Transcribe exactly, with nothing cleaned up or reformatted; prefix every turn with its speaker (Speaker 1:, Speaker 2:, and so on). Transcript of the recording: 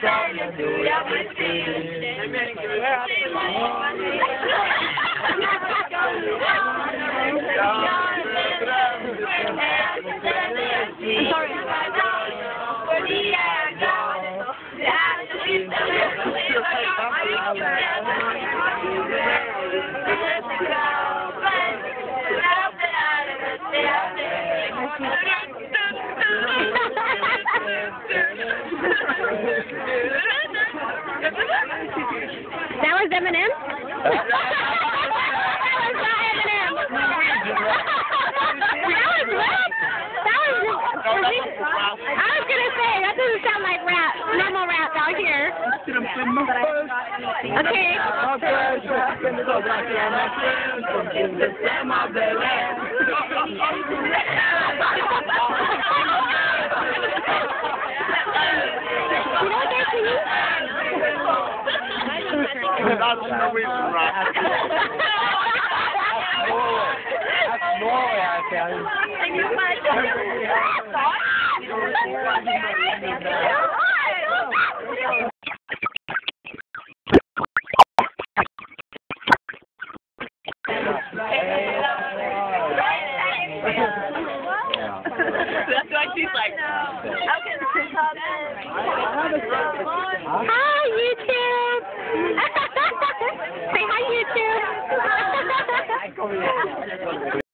Speaker 1: That was Eminem? That was not Eminem. That was rap? That was just, I was going to say, that doesn't sound like rap. Normal rap out here. Okay. You know what they're singing?
Speaker 2: That's Norwegian rap. That's Norway, I tell you.
Speaker 3: That's why she's like,
Speaker 1: Hi, YouTube! Say hi, YouTube!